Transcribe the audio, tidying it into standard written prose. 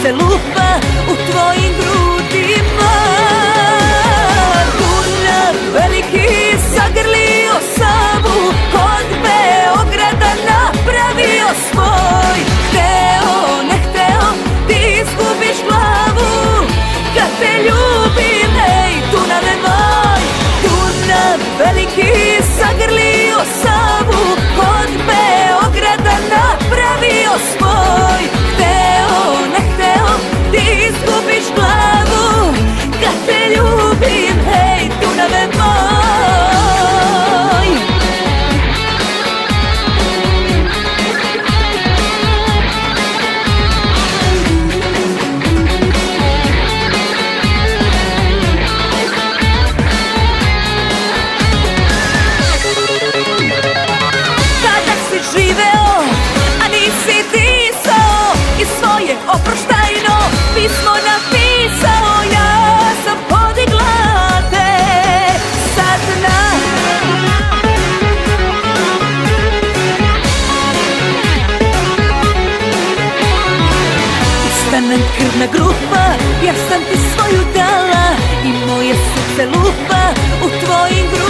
srce lupa u tvojim grudima. Dunav veliki zagrlio Savu, kod Beograda napravio svoj. Hteo, ne hteo, ti izgubiš glavu, kad te ljubim, ej, Dunave moj. Dunav veliki zagrlio Savu, kod Beograda napravio svoj. Hteo, ne hteo, ti izgubiš glavu, kad te ljubim, ej, Dunave moj. Oproštajno pismo napisao, ja sam podigla te sa dna. Ista nam krvna grupa, ja sam ti svoju dala i moje srce lupa u tvojim grudima.